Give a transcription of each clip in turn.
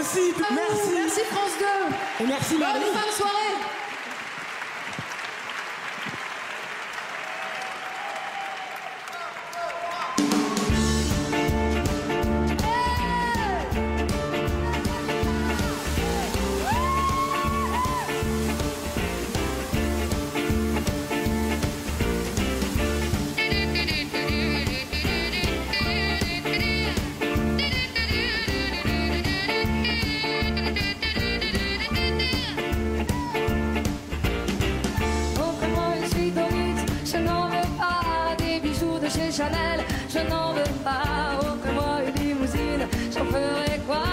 Aussi, merci. Merci France 2. Et merci Marie. Bonne fin de soirée. Chanel, je n'en veux pas. Offrez-moi une limousine, j'en ferai quoi?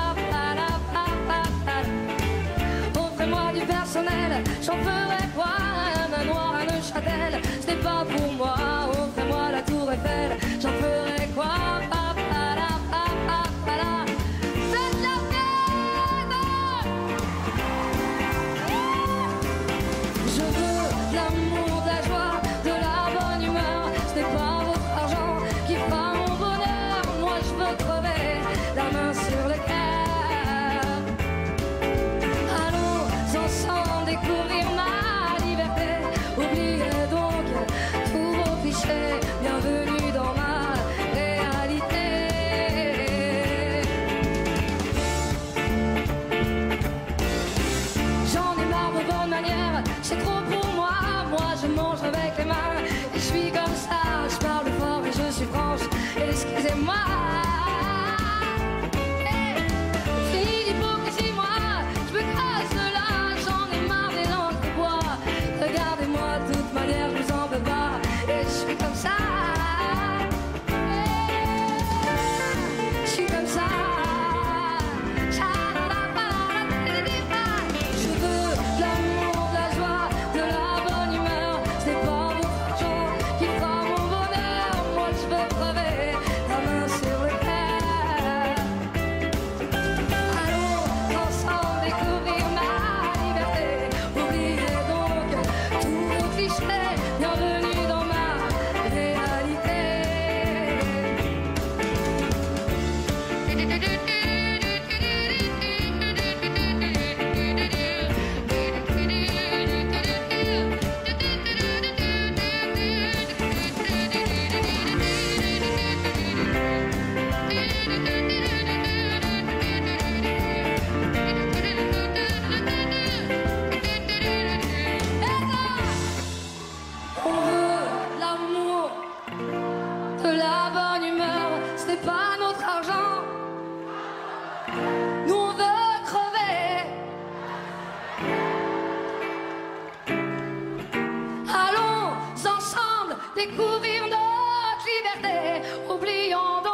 Offrez-moi du personnel, j'en ferai quoi? Un manoir à Neuchâtel, ce n'est pas pour moi. Offrez-moi la tour Eiffel, j'en ferai quoi? Faites la fête! Je veux de l'amour, de la joie, de la bonne humeur. Ce n'est pas qui fera mon bonheur, moi je veux crever la main sur le cœur. Allons ensemble découvrir ma liberté. Oubliez donc tous vos clichés. Bienvenue dans ma réalité. J'en ai marre de bonnes manières, c'est trop pour moi. Moi je mange avec les mains et je suis comme ça. Je parle fort et je suis franche, excusez-moi. Fini d'hypocrisie, moi, je me casse de là. J'en ai marre des langues de bois. Regardez-moi, de toute manière, je vous en veux pas. Et je suis comme ça. Je suis comme ça. Je veux de l'amour, de la joie, de la bonne humeur. Ce n'est pas votre argent qui fera mon bonheur. Moi je veux crever la main sur le cœur. Allons ensemble découvrir ma liberté. Oubliez donc tous vos clichés. Bienvenue dans ma réalité. On veut l'amour, de la bonne humeur, ce n'est pas notre argent. Nous on veut crever. Allons ensemble découvrir notre liberté, oublions donc